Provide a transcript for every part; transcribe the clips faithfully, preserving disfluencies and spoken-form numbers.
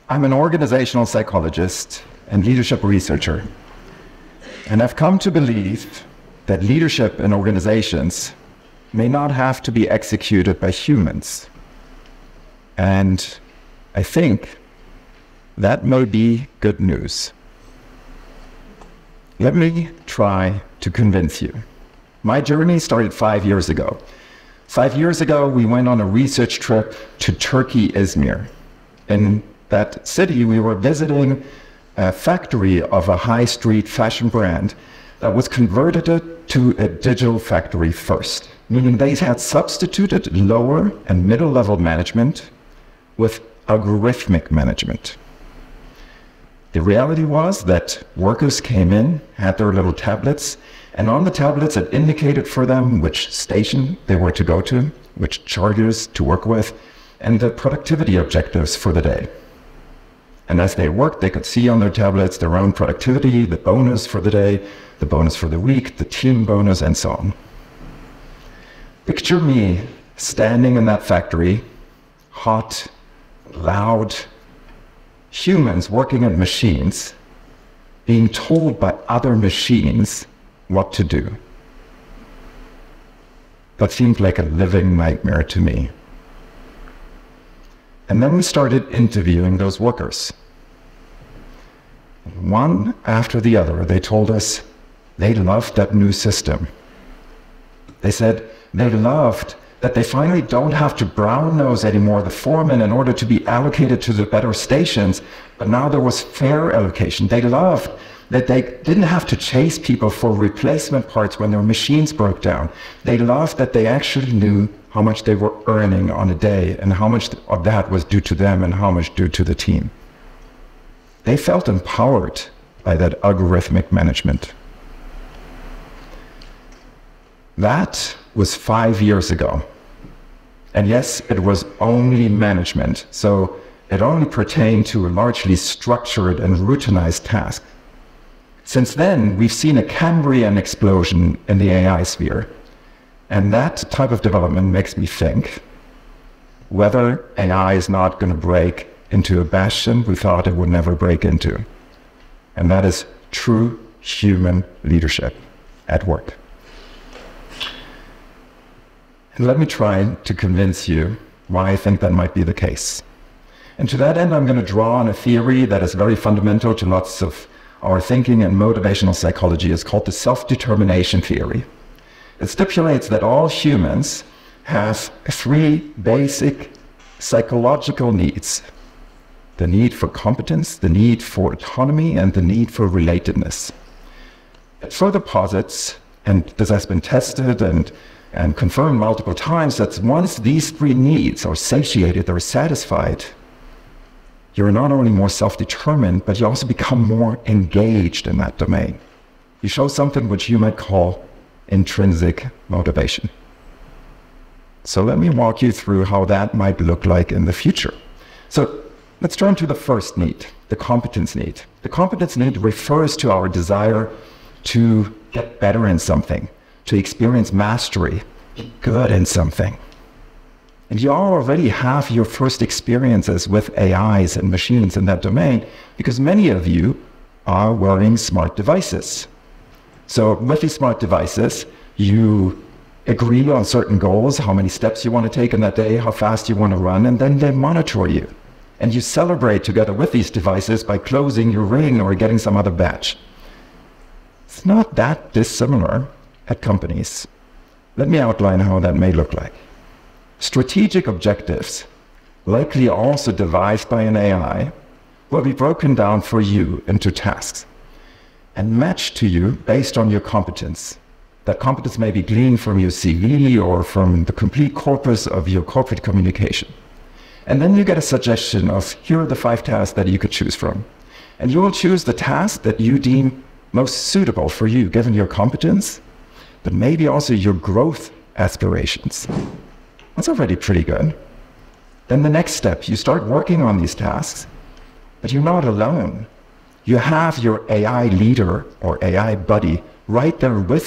I'm an organizational psychologist and leadership researcher, and I've come to believe that leadership in organizations may not have to be executed by humans. And I think that may be good news. Let me try to convince you. My journey started five years ago. Five years ago, we went on a research trip to Turkey, Izmir. In that city, we were visiting a factory of a high street fashion brand that was converted to a digital factory first, meaning they had substituted lower and middle level management with algorithmic management. The reality was that workers came in, had their little tablets, and on the tablets it indicated for them which station they were to go to, which chargers to work with, and the productivity objectives for the day. And as they worked, they could see on their tablets their own productivity, the bonus for the day, the bonus for the week, the team bonus, and so on. Picture me standing in that factory, hot, loud, humans working at machines, being told by other machines what to do. That seemed like a living nightmare to me. And then we started interviewing those workers. One after the other, they told us they loved that new system. They said they loved that they finally don't have to brown nose anymore the foreman in order to be allocated to the better stations, but now there was fair allocation. They loved that they didn't have to chase people for replacement parts when their machines broke down. They loved that they actually knew how much they were earning on a day and how much of that was due to them and how much due to the team. They felt empowered by that algorithmic management. That was five years ago. And yes, it was only management, so it only pertained to a largely structured and routinized task. Since then, we've seen a Cambrian explosion in the A I sphere. And that type of development makes me think whether A I is not going to break into a bastion we thought it would never break into. And that is true human leadership at work. And let me try to convince you why I think that might be the case. And to that end, I'm going to draw on a theory that is very fundamental to lots of our thinking and motivational psychology. It's called the self-determination theory. It stipulates that all humans have three basic psychological needs: the need for competence, the need for autonomy, and the need for relatedness. It further posits, and this has been tested and, and confirmed multiple times, that once these three needs are satiated or satisfied, you're not only more self-determined, but you also become more engaged in that domain. You show something which you might call intrinsic motivation. So let me walk you through how that might look like in the future. So let's turn to the first need, the competence need. The competence need refers to our desire to get better in something, to experience mastery, be good in something. And you already have your first experiences with A Is and machines in that domain, because many of you are wearing smart devices. So with these smart devices, you agree on certain goals, how many steps you want to take in that day, how fast you want to run, and then they monitor you. And you celebrate together with these devices by closing your ring or getting some other badge. It's not that dissimilar at companies. Let me outline how that may look like. Strategic objectives, likely also devised by an A I, will be broken down for you into tasks and matched to you based on your competence. That competence may be gleaned from your C V or from the complete corpus of your corporate communication. And then you get a suggestion of, here are the five tasks that you could choose from. And you will choose the task that you deem most suitable for you, given your competence, but maybe also your growth aspirations. That's already pretty good. Then the next step, you start working on these tasks, but you're not alone. You have your A I leader or A I buddy right there with you,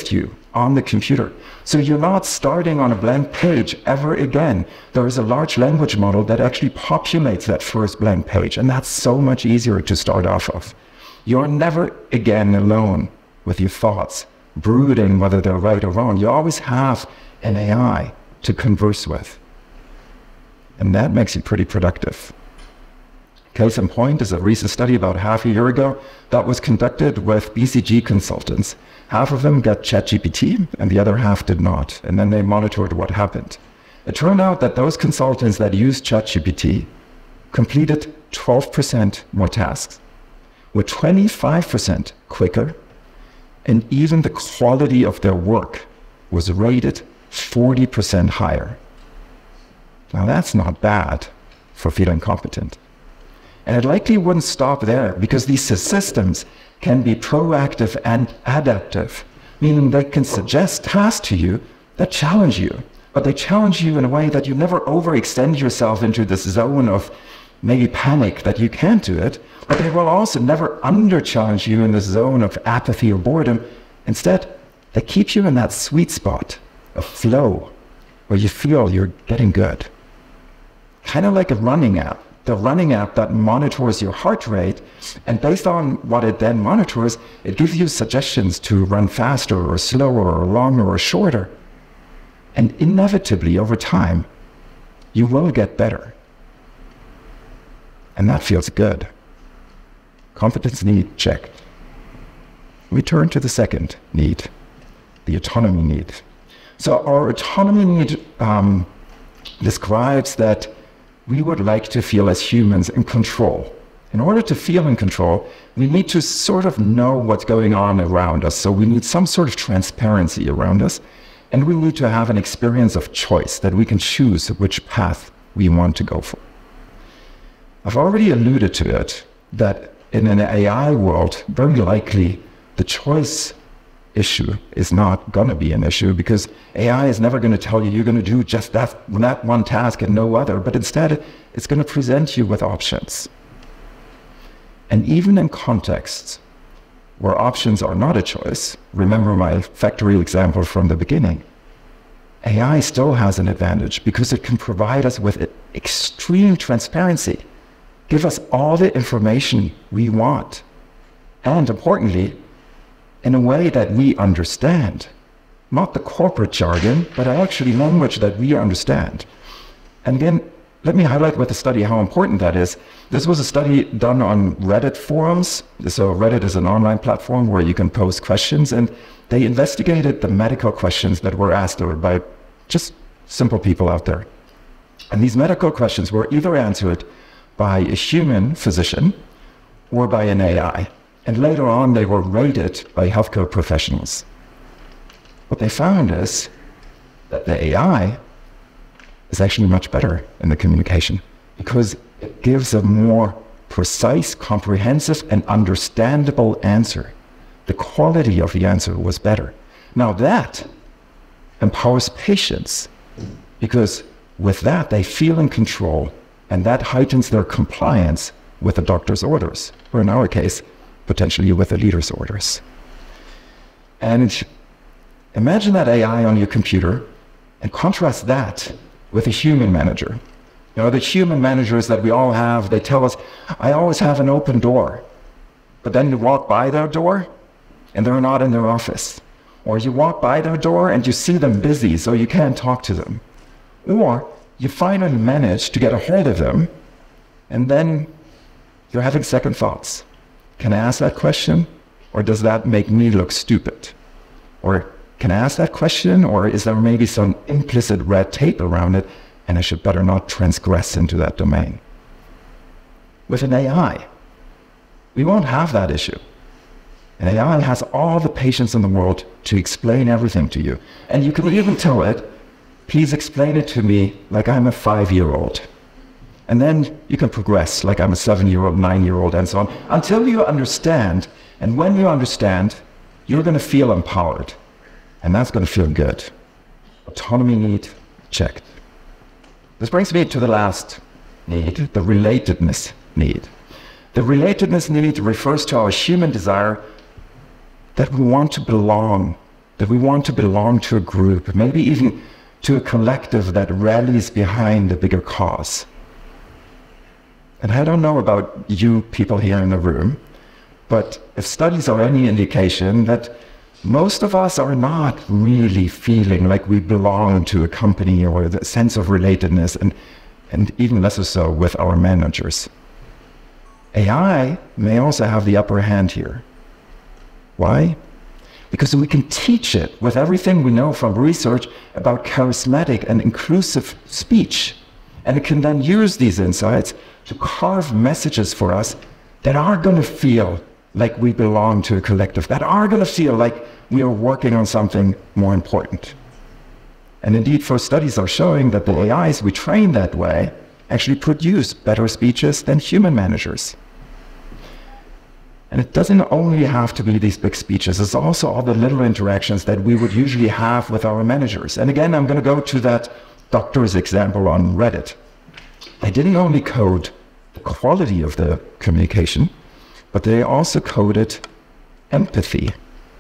on the computer. So you're not starting on a blank page ever again. There is a large language model that actually populates that first blank page, and that's so much easier to start off of. You're never again alone with your thoughts, brooding whether they're right or wrong. You always have an A I to converse with. And that makes you pretty productive. Case in point is a recent study about half a year ago that was conducted with B C G consultants. Half of them got ChatGPT and the other half did not. And then they monitored what happened. It turned out that those consultants that used ChatGPT completed twelve percent more tasks, were twenty-five percent quicker, and even the quality of their work was rated forty percent higher. Now that's not bad for feeling competent. And it likely wouldn't stop there, because these systems can be proactive and adaptive, meaning they can suggest tasks to you that challenge you, but they challenge you in a way that you never overextend yourself into this zone of maybe panic that you can't do it, but they will also never under-challenge you in the zone of apathy or boredom. Instead, they keep you in that sweet spot of flow where you feel you're getting good. Kind of like a running app. The running app that monitors your heart rate, and based on what it then monitors, it gives you suggestions to run faster or slower or longer or shorter. And inevitably, over time, you will get better. And that feels good. Competence need checked. We turn to the second need, the autonomy need. So our autonomy need um, describes that we would like to feel as humans in control. In order to feel in control, we need to sort of know what's going on around us. So we need some sort of transparency around us, and we need to have an experience of choice, that we can choose which path we want to go for. I've already alluded to it, that in an A I world, very likely the choice issue is not going to be an issue, because A I is never going to tell you you're going to do just that, that one task and no other, but instead it's going to present you with options. And even in contexts where options are not a choice, remember my factorial example from the beginning, A I still has an advantage because it can provide us with extreme transparency, give us all the information we want, and importantly, in a way that we understand. Not the corporate jargon, but actually language that we understand. And again, let me highlight with the study how important that is. This was a study done on Reddit forums. So Reddit is an online platform where you can post questions, and they investigated the medical questions that were asked by just simple people out there. And these medical questions were either answered by a human physician or by an A I. And later on, they were rated by healthcare professionals. What they found is that the A I is actually much better in the communication, because it gives a more precise, comprehensive, and understandable answer. The quality of the answer was better. Now that empowers patients, because with that, they feel in control, and that heightens their compliance with the doctor's orders, or in our case, potentially with the leader's orders. And imagine that A I on your computer and contrast that with a human manager. You know, the human managers that we all have, they tell us, I always have an open door. But then you walk by their door and they're not in their office. Or you walk by their door and you see them busy, so you can't talk to them. Or you finally manage to get a hold of them, and then you're having second thoughts. Can I ask that question, or does that make me look stupid? Or can I ask that question, or is there maybe some implicit red tape around it, and I should better not transgress into that domain? With an A I, we won't have that issue. An A I has all the patience in the world to explain everything to you. And you can even tell it, please explain it to me like I'm a five-year-old. And then you can progress like I'm a seven-year-old, nine-year-old, and so on, until you understand. And when you understand, you're going to feel empowered. And that's going to feel good. Autonomy need, checked. This brings me to the last need, the relatedness need. The relatedness need refers to our human desire that we want to belong, that we want to belong to a group, maybe even to a collective that rallies behind a bigger cause. And I don't know about you people here in the room, but if studies are any indication, that most of us are not really feeling like we belong to a company or the sense of relatedness, and, and even less so with our managers. A I may also have the upper hand here. Why? Because we can teach it with everything we know from research about charismatic and inclusive speech. And it can then use these insights to carve messages for us that are going to feel like we belong to a collective, that are going to feel like we are working on something more important. And indeed, first studies are showing that the A Is we train that way actually produce better speeches than human managers. And it doesn't only have to be these big speeches, it's also all the little interactions that we would usually have with our managers. And again, I'm going to go to that doctor's example on Reddit. They didn't only code the quality of the communication, but they also coded empathy.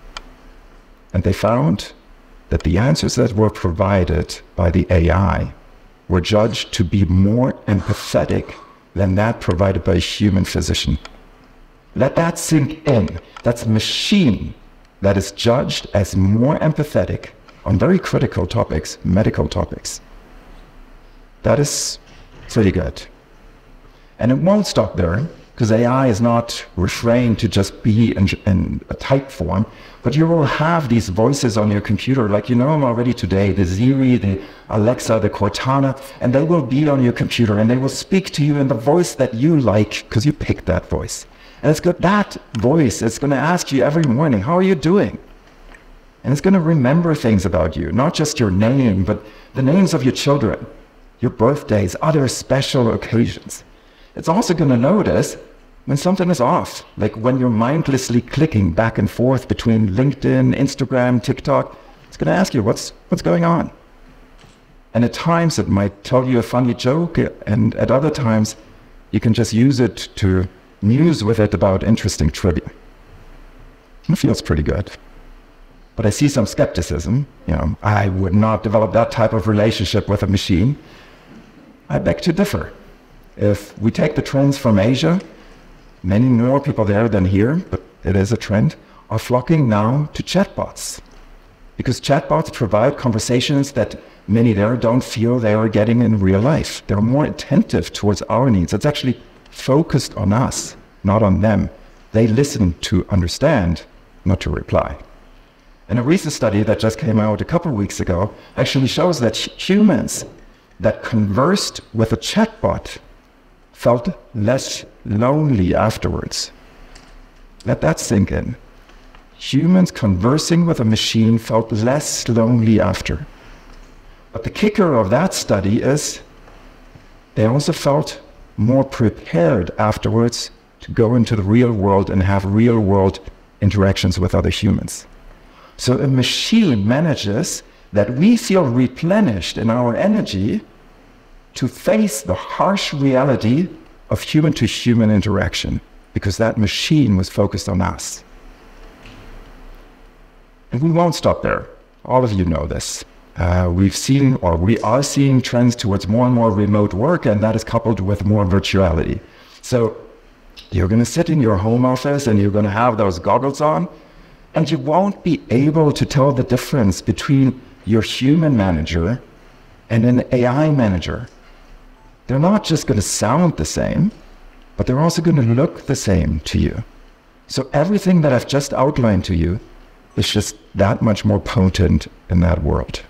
And they found that the answers that were provided by the A I were judged to be more empathetic than that provided by a human physician. Let that sink in. That's a machine that is judged as more empathetic on very critical topics, medical topics. That is pretty good. And it won't stop there, because A I is not refrained to just be in, in a type form, but you will have these voices on your computer, like you know them already today, the Siri, the Alexa, the Cortana, and they will be on your computer, and they will speak to you in the voice that you like, because you picked that voice. And it's got that voice, it's going to ask you every morning, how are you doing? And it's going to remember things about you, not just your name, but the names of your children, your birthdays, other special occasions. It's also going to notice when something is off, like when you're mindlessly clicking back and forth between LinkedIn, Instagram, TikTok. It's going to ask you, what's, what's going on? And at times it might tell you a funny joke, and at other times you can just use it to muse with it about interesting trivia. It feels pretty good. But I see some skepticism. You know, I would not develop that type of relationship with a machine. I beg to differ. If we take the trends from Asia, many more people there than here, but it is a trend, are flocking now to chatbots. Because chatbots provide conversations that many there don't feel they are getting in real life. They're more attentive towards our needs. It's actually focused on us, not on them. They listen to understand, not to reply. And a recent study that just came out a couple of weeks ago actually shows that humans that conversed with a chatbot felt less lonely afterwards. Let that sink in. Humans conversing with a machine felt less lonely after. But the kicker of that study is they also felt more prepared afterwards to go into the real world and have real world interactions with other humans. So a machine manages that we feel replenished in our energy to face the harsh reality of human-to-human interaction, because that machine was focused on us. And we won't stop there. All of you know this. Uh, we've seen, or we are seeing, trends towards more and more remote work, and that is coupled with more virtuality. So you're going to sit in your home office and you're going to have those goggles on, and you won't be able to tell the difference between your human manager and an A I manager. They're not just going to sound the same, but they're also going to look the same to you. So everything that I've just outlined to you is just that much more potent in that world.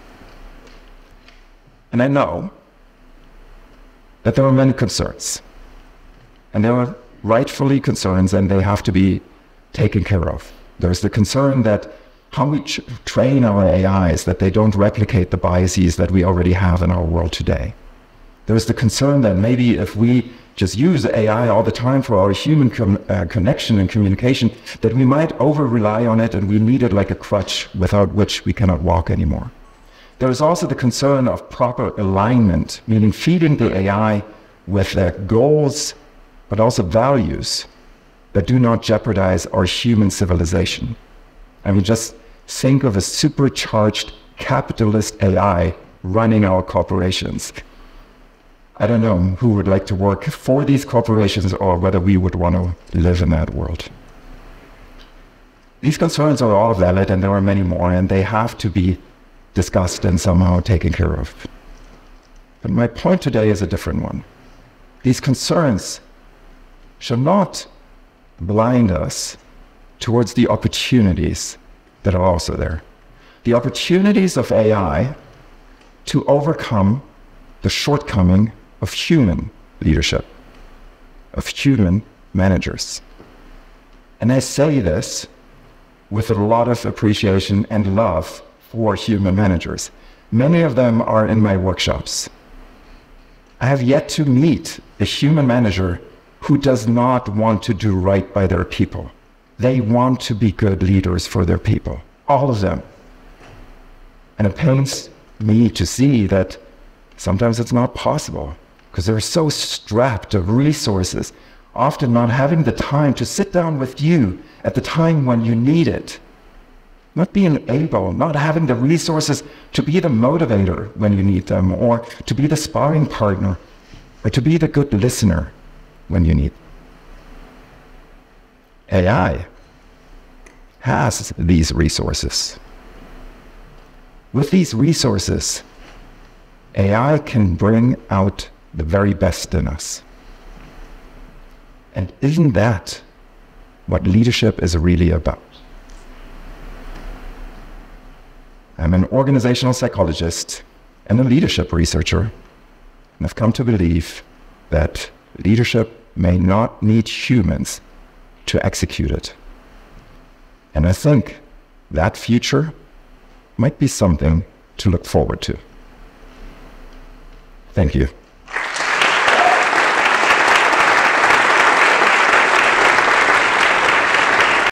And I know that there are many concerns, and there are rightfully concerns, and they have to be taken care of. There's the concern that how we train our A Is, that they don't replicate the biases that we already have in our world today. There's the concern that maybe if we just use A I all the time for our human com uh, connection and communication, that we might over-rely on it and we need it like a crutch without which we cannot walk anymore. There is also the concern of proper alignment, meaning feeding the A I with their goals, but also values that do not jeopardize our human civilization. I mean, just think of a supercharged capitalist A I running our corporations. I don't know who would like to work for these corporations or whether we would want to live in that world. These concerns are all valid, and there are many more, and they have to be discussed and somehow taken care of. But my point today is a different one. These concerns should not blind us towards the opportunities that are also there. The opportunities of A I to overcome the shortcoming of human leadership, of human managers. And I say this with a lot of appreciation and love for human managers. Many of them are in my workshops. I have yet to meet a human manager who does not want to do right by their people. They want to be good leaders for their people, all of them. And it pains me to see that sometimes it's not possible because they're so strapped of resources, often not having the time to sit down with you at the time when you need it. Not being able, not having the resources to be the motivator when you need them, or to be the sparring partner, or to be the good listener when you need. A I has these resources. With these resources, A I can bring out the very best in us. And isn't that what leadership is really about? I'm an organizational psychologist and a leadership researcher, and I've come to believe that leadership may not need humans to execute it. And I think that future might be something to look forward to. Thank you.